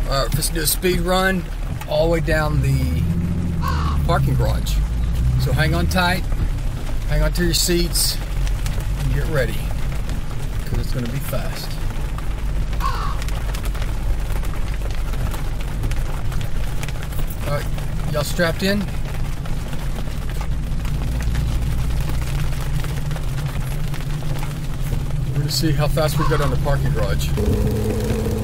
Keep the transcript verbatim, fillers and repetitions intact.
Alright, let's do a speed run all the way down the parking garage. So hang on tight, hang on to your seats, and get ready, because it's going to be fast. Alright, y'all strapped in? We're going to see how fast we go down the parking garage.